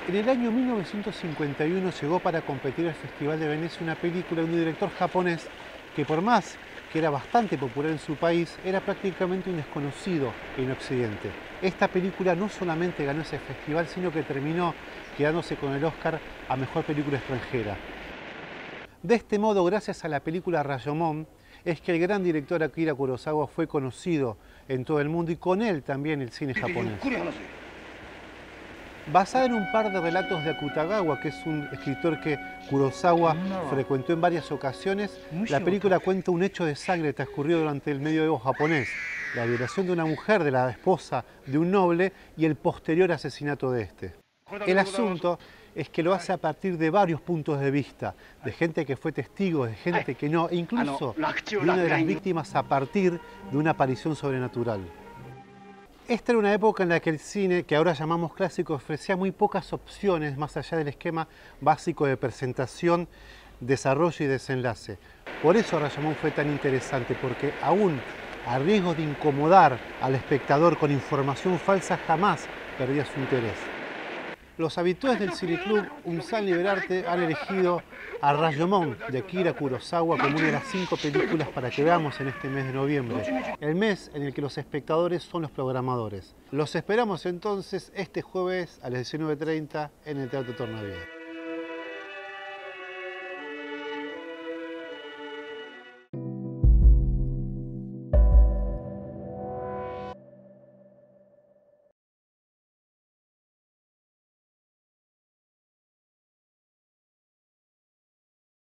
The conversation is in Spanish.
En el año 1951 llegó para competir al Festival de Venecia una película de un director japonés que, por más que era bastante popular en su país, era prácticamente un desconocido en Occidente. Esta película no solamente ganó ese festival, sino que terminó quedándose con el Oscar a Mejor Película Extranjera. De este modo, gracias a la película Rashomon, es que el gran director Akira Kurosawa fue conocido en todo el mundo y con él también el cine japonés. Basada en un par de relatos de Akutagawa, que es un escritor que Kurosawa frecuentó en varias ocasiones, la película cuenta un hecho de sangre transcurrido durante el medioevo japonés, la violación de una mujer, de la esposa de un noble, y el posterior asesinato de este. El asunto es que lo hace a partir de varios puntos de vista, de gente que fue testigo, de gente que no, e incluso de una de las víctimas a partir de una aparición sobrenatural. Esta era una época en la que el cine, que ahora llamamos clásico, ofrecía muy pocas opciones más allá del esquema básico de presentación, desarrollo y desenlace. Por eso Rashomon fue tan interesante, porque aún a riesgo de incomodar al espectador con información falsa, jamás perdía su interés. Los habituales del Cineclub UNSAN Liberarte han elegido a Rashomon de Akira Kurosawa como una de las 5 películas para que veamos en este mes de noviembre, el mes en el que los espectadores son los programadores. Los esperamos entonces este jueves a las 19:30 en el Teatro Tornavida.